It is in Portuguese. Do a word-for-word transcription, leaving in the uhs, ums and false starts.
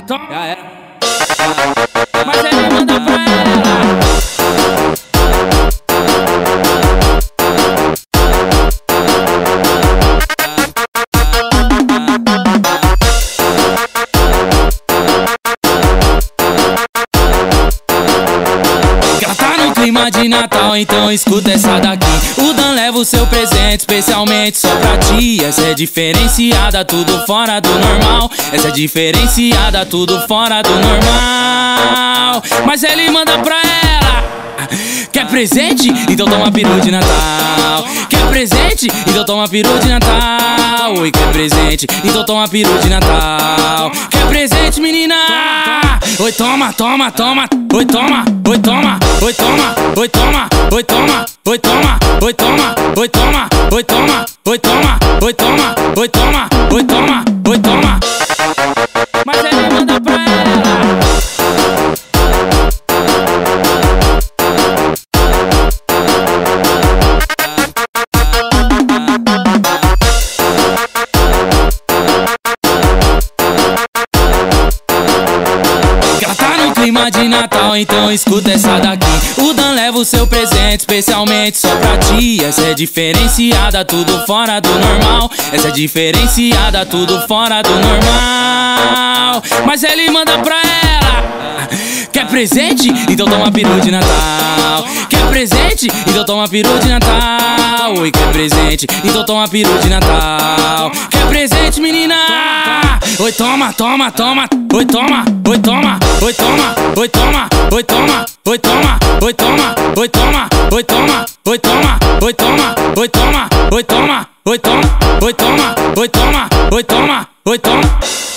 toma. Já era. Mas ele manda pra ela. Clima de Natal, então escuta essa daqui. O Dan leva o seu presente especialmente só pra ti. Essa é diferenciada, tudo fora do normal. Essa é diferenciada, tudo fora do normal. Mas ele manda pra ela. Quer presente? Então toma peru de Natal. Quer presente? Então toma peru de Natal. Oi, quer presente? Então toma peru de Natal. Quer presente, menina? Oi, toma, toma, toma. Oi, toma, oi, toma. Oi, toma, oi, toma. Oi, toma, oi, toma. Oi, toma, oi, toma. Oi, toma, oi, toma. Oi, toma, oi, toma. Oi, toma, oi, toma. Mas ele manda pra ela. Clima de Natal, então escuta essa daqui. O Dan leva o seu presente especialmente só pra ti. Essa é diferenciada, tudo fora do normal. Essa é diferenciada, tudo fora do normal. Mas ele manda pra ela. Quer presente? Então toma peru de Natal. Quer presente? Então toma peru de Natal. Oi, quer presente? Então toma peru de Natal. Quer presente, menina? Oi, toma, toma, toma. Oi, toma, oi, toma. Oi, toma, oi, toma. Oi, toma, oi, toma. Oi, toma, oi, toma. Oi, toma, oi, toma. Oi, toma, oi, toma. Oi, toma, oi, toma. Oi, toma, oi, toma. Oi, toma, oi, toma.